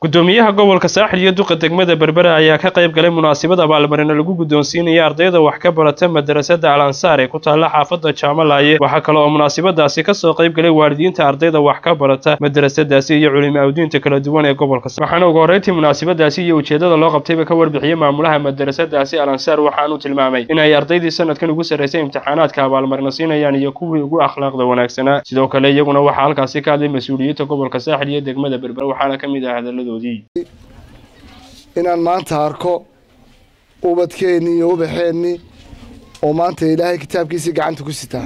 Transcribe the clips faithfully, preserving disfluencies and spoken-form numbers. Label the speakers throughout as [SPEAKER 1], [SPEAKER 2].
[SPEAKER 1] gudoomiyaha gobolka Saaxil iyo duqa degmada Berbera ayaa ka qayb galay munaasabad abaalmarin lagu gudoonsiinayo ardayda wax ka barata madrasada Al-Ansar ee ku taala xaafadda Jaamalaye. Waxa kale oo munaasabadaasi ka soo qayb galay waalidiinta ardayda wax ka barata madrasadaasi iyo culimada kala duwan ee gobolka. Waxaana ugu horeyntii munaasabadaasi iyo ujeedada loo qabtay ka warbixiyay maamulaha madrasadaasi Al-Ansar waxaanu tilmaamay in ay ardaydii sanadkan ugu sareysay imtixaanaadka abaalmarin siinayaan iyo kuwii ugu akhlaaqda wanaagsanaa. Sidoo kale iyaguna waxa halkaasi ka hadlay mas'uuliyiinta gobolka Saaxil iyo degmada Berbera waxaana kamid ah hadalladooda
[SPEAKER 2] inaan maanta arko ubadkeeni iyo ubaxeeni oo maanta Ilaahay kitaabkiisa gacanta ku sitaa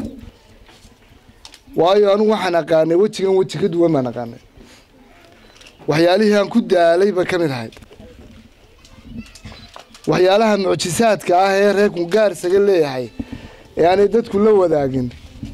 [SPEAKER 2] waayo anu waxaan aqaanay wajigan waji ka duwan ma aqaanay waxyaalihii aan ku daalay ba kamid ahay waxyaalaha mucjisaadka ah ee reerku gaar isaga leeyahay ee aan dadku la wadaagin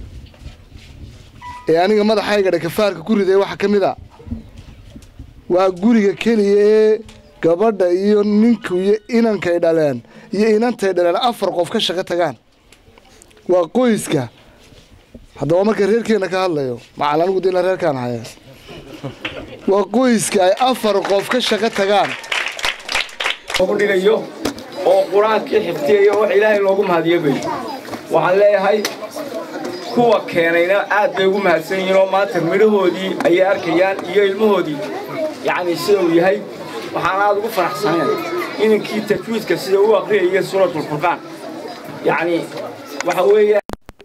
[SPEAKER 2] ee aniga madaxayga kafaarka ku riday waxa kamid ah waa guriga kaliya gabadha iyo ninku iyo inankay dhaleen iyo inantay dhaleen afar qof ka shaqo tagaan waa qoyska haddaba marka reerkeena ka hadlayo macalin ugu diin reerkaan haya waa qoyska ay afar qof ka shaqo tagaan
[SPEAKER 3] ugu dhigayo oo quraanka xiftiyo oo Ilaahay loogu mahadiyo waxaan leeyahay kuwa keenayna aad bay ugu mahadsan yihiin oo maanta midhahoodii ay arkayaan iyo ilmahoodii يعني سووا يهي وحنا هذا فرح صحيح إن كي تفويض كسيد هو قرية سورة القرآن يعني وحوية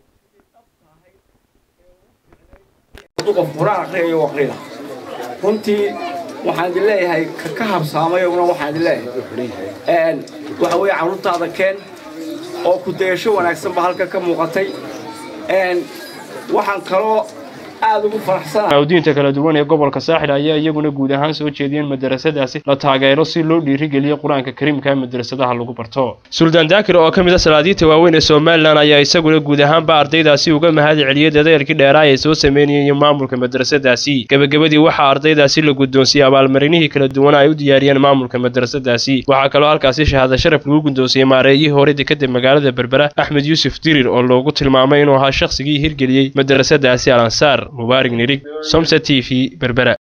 [SPEAKER 3] توقف قرآن قرية وقرية كنتي وحنا دلله هاي كهب سامي ونا وحنا دلله and وحوية عروض هذا كان أو كنت يشوف أنا أكسب بحالك كم مقطع and وحنا كرو
[SPEAKER 1] awdiinta kala duwan ee gobolka Saaxil ayaa iyaguna guud ahaan soo jeediyeen madrasadaasi la taageero si loo dhiirigeliyo quraanka kariimka madrasadaha lagu barto. Sultan Daakir oo kamid ah salaadiinta waaweyn ee Soomaaliland ayaa isaguna guud ahaan ba ardaydaasi uga mahad celiyay dadaalkii dheeraa ee soo sameeyay maamulka madrasadaasi. Gabagabadii waxa ardaydaasi la gudoonsiyay abaalmarinihii kala duwan ay u diyaariyeen maamulka madrasadaasi. Waxa kale oo halkaasi shahaado sharaf lagu gudoonsiyay maareeyihii hore dekedda magaalada Berbera Axmed Yuusuf Dirir oo loogu tilmaamay inuu ahaa shakhsigii hirgeliyay madrasadaasi Al-Ansar. مبارك نريك سمسة تي في بربرة.